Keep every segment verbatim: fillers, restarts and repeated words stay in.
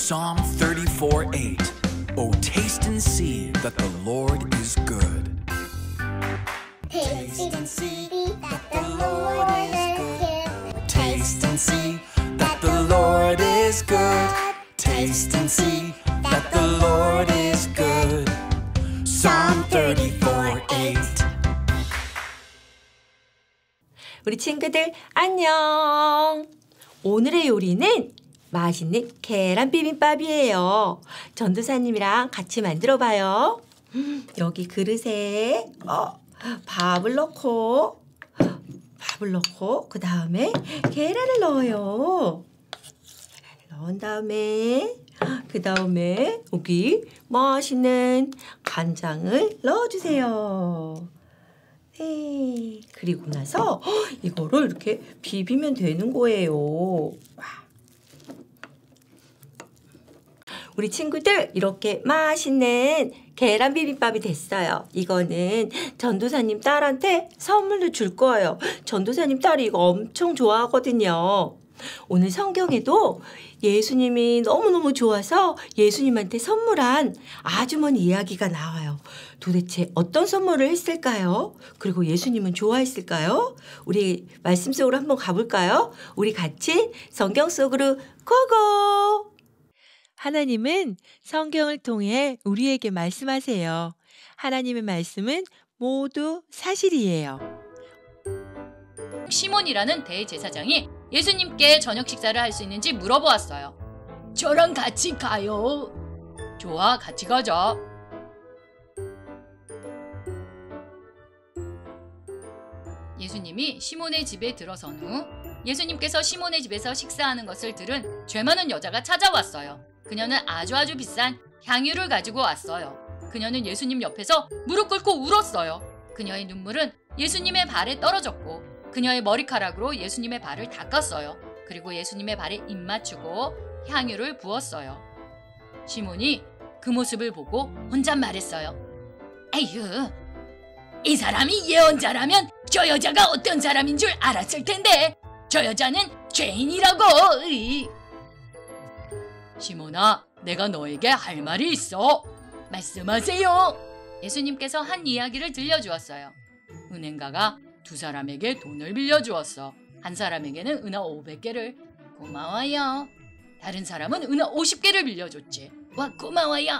Psalm thirty-four eight. Oh, taste and see that the Lord is good. Taste and see that the Lord is good. Taste and see that the Lord is good. Taste and see that the Lord is good. Psalm thirty-four eight. 우리 친구들 안녕. 오늘의 요리는 맛있는 계란 비빔밥이에요. 전도사님이랑 같이 만들어 봐요. 여기 그릇에 어, 밥을 넣고 밥을 넣고 그 다음에 계란을 넣어요. 계란을 넣은 다음에 그 다음에 여기 맛있는 간장을 넣어주세요. 네, 그리고 나서 이거를 이렇게 비비면 되는 거예요. 우리 친구들 이렇게 맛있는 계란 비빔밥이 됐어요. 이거는 전도사님 딸한테 선물로 줄 거예요. 전도사님 딸이 이거 엄청 좋아하거든요. 오늘 성경에도 예수님이 너무너무 좋아서 예수님한테 선물한 아주머니 이야기가 나와요. 도대체 어떤 선물을 했을까요? 그리고 예수님은 좋아했을까요? 우리 말씀 속으로 한번 가볼까요? 우리 같이 성경 속으로 고고! 하나님은 성경을 통해 우리에게 말씀하세요. 하나님의 말씀은 모두 사실이에요. 시몬이라는 대제사장이 예수님께 저녁 식사를 할 수 있는지 물어보았어요. 저랑 같이 가요. 좋아, 같이 가자. 예수님이 시몬의 집에 들어선 후 예수님께서 시몬의 집에서 식사하는 것을 들은 죄 많은 여자가 찾아왔어요. 그녀는 아주 아주 비싼 향유를 가지고 왔어요. 그녀는 예수님 옆에서 무릎 꿇고 울었어요. 그녀의 눈물은 예수님의 발에 떨어졌고 그녀의 머리카락으로 예수님의 발을 닦았어요. 그리고 예수님의 발에 입 맞추고 향유를 부었어요. 시몬이 그 모습을 보고 혼자 말했어요. 에휴, 이 사람이 예언자라면 저 여자가 어떤 사람인 줄 알았을 텐데 저 여자는 죄인이라고. 으이. 시몬아, 내가 너에게 할 말이 있어. 말씀하세요. 예수님께서 한 이야기를 들려주었어요. 은행가가 두 사람에게 돈을 빌려주었어. 한 사람에게는 은하 오백 개를. 고마워요. 다른 사람은 은하 오십 개를 빌려줬지. 와, 고마워요.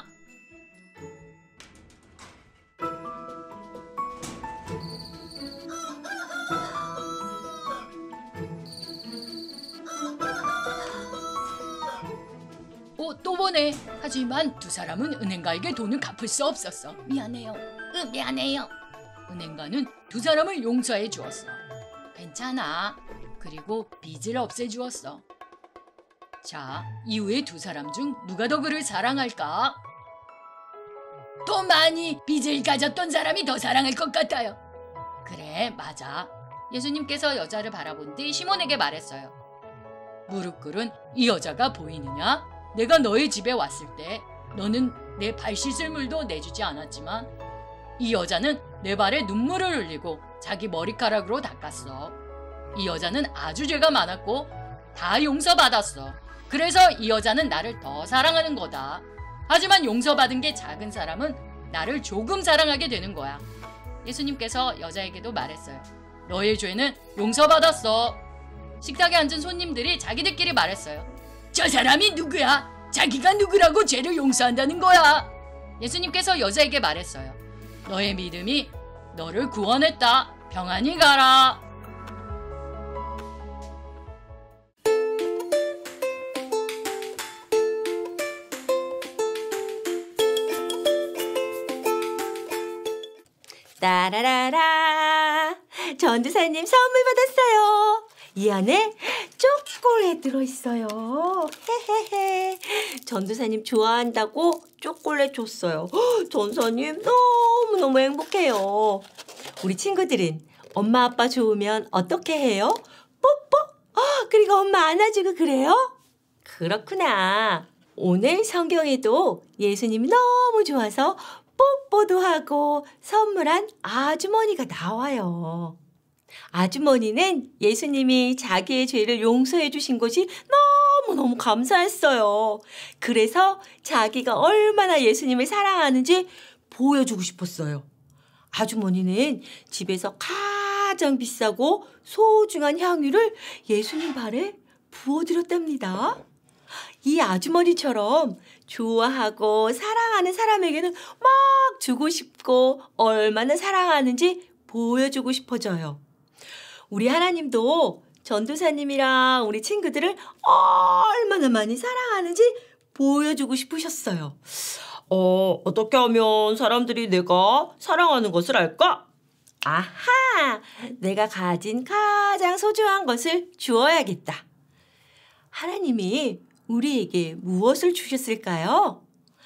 오, 또 보내. 하지만 두 사람은 은행가에게 돈을 갚을 수 없었어. 미안해요. 으, 미안해요. 은행가는 두 사람을 용서해 주었어. 괜찮아. 그리고 빚을 없애 주었어. 자, 이후에 두 사람 중 누가 더 그를 사랑할까? 더 많이 빚을 가졌던 사람이 더 사랑할 것 같아요. 그래, 맞아. 예수님께서 여자를 바라본 뒤 시몬에게 말했어요. 무릎 꿇은 이 여자가 보이느냐? 내가 너의 집에 왔을 때 너는 내 발 씻을 물도 내주지 않았지만 이 여자는 내 발에 눈물을 흘리고 자기 머리카락으로 닦았어. 이 여자는 아주 죄가 많았고 다 용서받았어. 그래서 이 여자는 나를 더 사랑하는 거다. 하지만 용서받은 게 작은 사람은 나를 조금 사랑하게 되는 거야. 예수님께서 여자에게도 말했어요. 너의 죄는 용서받았어. 식탁에 앉은 손님들이 자기들끼리 말했어요. 저 사람이 누구야? 자기가 누구라고 죄를 용서한다는 거야. 예수님께서 여자에게 말했어요. 너의 믿음이 너를 구원했다. 평안히 가라. 따라라라. 전도사님 선물 받았어요. 이 안에 초콜릿 들어있어요. 헤헤헤. 전도사님 좋아한다고 초콜릿 줬어요. 헉, 전도사님 너무너무 행복해요. 우리 친구들은 엄마 아빠 좋으면 어떻게 해요? 뽀뽀? 어, 그리고 엄마 안아주고 그래요? 그렇구나. 오늘 성경에도 예수님이 너무 좋아서 뽀뽀도 하고 선물한 아주머니가 나와요. 아주머니는 예수님이 자기의 죄를 용서해 주신 것이 너무너무 감사했어요. 그래서 자기가 얼마나 예수님을 사랑하는지 보여주고 싶었어요. 아주머니는 집에서 가장 비싸고 소중한 향유를 예수님 발에 부어드렸답니다. 이 아주머니처럼 좋아하고 사랑하는 사람에게는 막 주고 싶고 얼마나 사랑하는지 보여주고 싶어져요. 우리 하나님도 전도사님이랑 우리 친구들을 얼마나 많이 사랑하는지 보여주고 싶으셨어요. 어, 어떻게 하면 사람들이 내가 사랑하는 것을 알까? 아하! 내가 가진 가장 소중한 것을 주어야겠다. 하나님이 우리에게 무엇을 주셨을까요?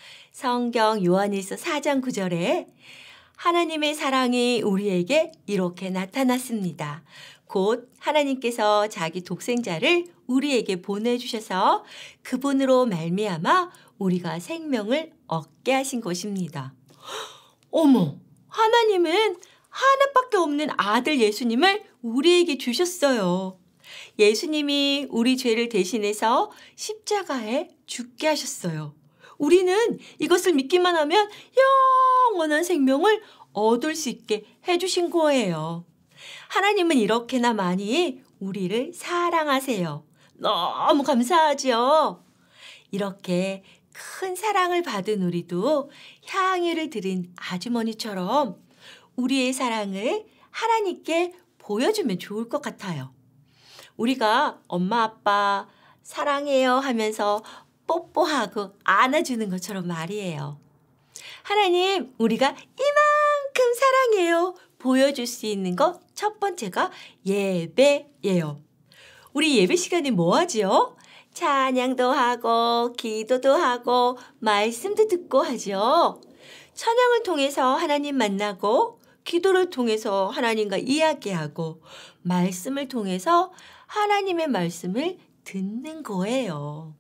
성경 요한일서 사 장 구 절에 하나님의 사랑이 우리에게 이렇게 나타났습니다. 곧 하나님께서 자기 독생자를 우리에게 보내주셔서 그분으로 말미암아 우리가 생명을 얻게 하신 것입니다. 어머, 하나님은 하나밖에 없는 아들 예수님을 우리에게 주셨어요. 예수님이 우리 죄를 대신해서 십자가에 죽게 하셨어요. 우리는 이것을 믿기만 하면 영원한 생명을 얻을 수 있게 해주신 거예요. 하나님은 이렇게나 많이 우리를 사랑하세요. 너무 감사하죠? 이렇게 큰 사랑을 받은 우리도 향유를 드린 아주머니처럼 우리의 사랑을 하나님께 보여주면 좋을 것 같아요. 우리가 엄마 아빠 사랑해요 하면서 뽀뽀하고 안아주는 것처럼 말이에요. 하나님, 우리가 이만큼 사랑해요 보여줄 수 있는 것 첫 번째가 예배예요. 우리 예배 시간에 뭐 하지요? 찬양도 하고 기도도 하고 말씀도 듣고 하죠. 찬양을 통해서 하나님 만나고 기도를 통해서 하나님과 이야기하고 말씀을 통해서 하나님의 말씀을 듣는 거예요.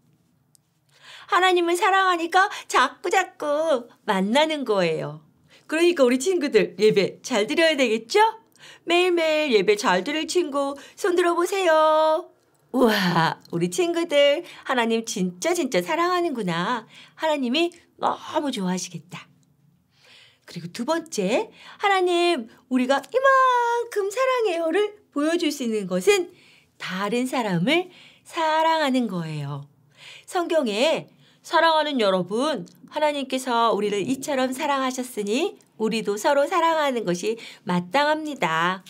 하나님을 사랑하니까 자꾸자꾸 만나는 거예요. 그러니까 우리 친구들 예배 잘 드려야 되겠죠? 매일매일 예배 잘 드릴 친구 손 들어보세요. 우와, 우리 친구들 하나님 진짜 진짜 사랑하는구나. 하나님이 너무 좋아하시겠다. 그리고 두 번째, 하나님 우리가 이만큼 사랑해요를 보여줄 수 있는 것은 다른 사람을 사랑하는 거예요. 성경에 사랑하는 여러분, 하나님께서 우리를 이처럼 사랑하셨으니 우리도 서로 사랑하는 것이 마땅합니다.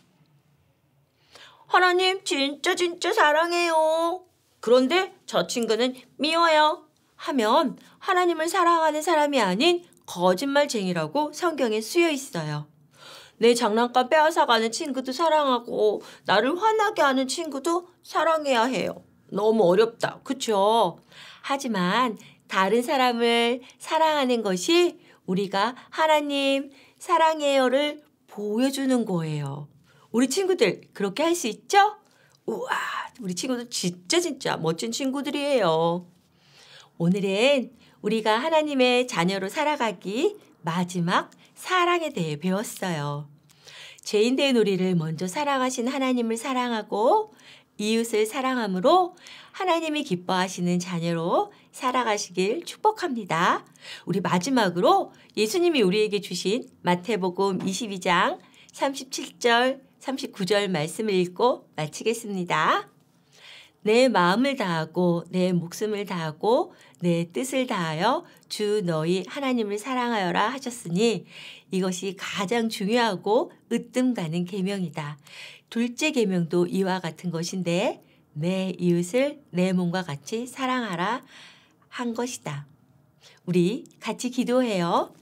하나님 진짜 진짜 사랑해요. 그런데 저 친구는 미워요 하면 하나님을 사랑하는 사람이 아닌 거짓말쟁이라고 성경에 쓰여 있어요. 내 장난감 빼앗아가는 친구도 사랑하고 나를 화나게 하는 친구도 사랑해야 해요. 너무 어렵다. 그쵸? 하지만 다른 사람을 사랑하는 것이 우리가 하나님 사랑해요를 보여주는 거예요. 우리 친구들 그렇게 할 수 있죠? 우와, 우리 친구들 진짜 진짜 멋진 친구들이에요. 오늘은 우리가 하나님의 자녀로 살아가기 마지막 사랑에 대해 배웠어요. 죄인된 우리를 먼저 사랑하신 하나님을 사랑하고 이웃을 사랑함으로 하나님이 기뻐하시는 자녀로 살아가시길 축복합니다. 우리 마지막으로 예수님이 우리에게 주신 마태복음 이십이 장 삼십칠 절 삼십구 절 말씀을 읽고 마치겠습니다. 내 마음을 다하고 내 목숨을 다하고 내 뜻을 다하여 주 너희 하나님을 사랑하여라 하셨으니 이것이 가장 중요하고 으뜸 가는 계명이다. 둘째 계명도 이와 같은 것인데 내 이웃을 내 몸과 같이 사랑하라 한 것이다. 우리 같이 기도해요.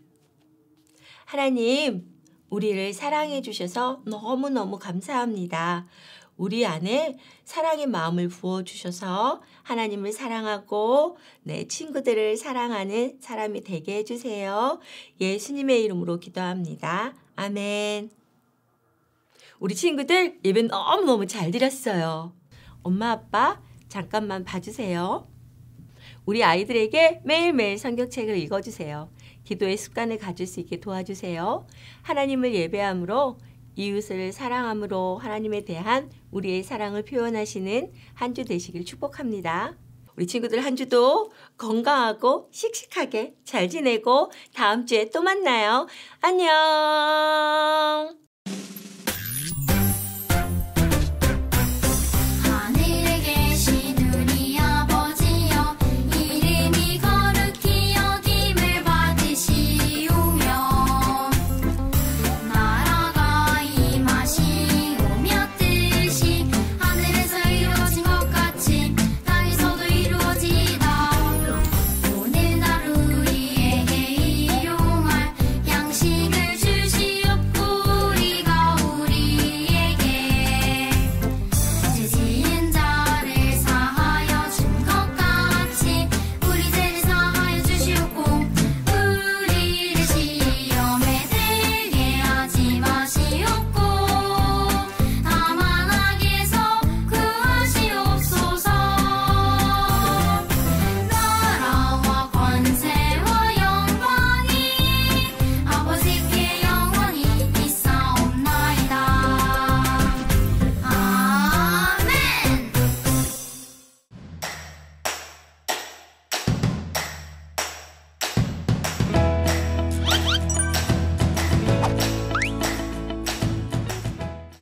하나님, 우리를 사랑해 주셔서 너무너무 감사합니다. 우리 안에 사랑의 마음을 부어주셔서 하나님을 사랑하고 내 친구들을 사랑하는 사람이 되게 해주세요. 예수님의 이름으로 기도합니다. 아멘. 우리 친구들 예배 너무너무 잘 드렸어요. 엄마 아빠 잠깐만 봐주세요. 우리 아이들에게 매일매일 성경책을 읽어주세요. 기도의 습관을 가질 수 있게 도와주세요. 하나님을 예배함으로 이웃을 사랑함으로 하나님에 대한 우리의 사랑을 표현하시는 한 주 되시길 축복합니다. 우리 친구들 한 주도 건강하고 씩씩하게 잘 지내고 다음 주에 또 만나요. 안녕.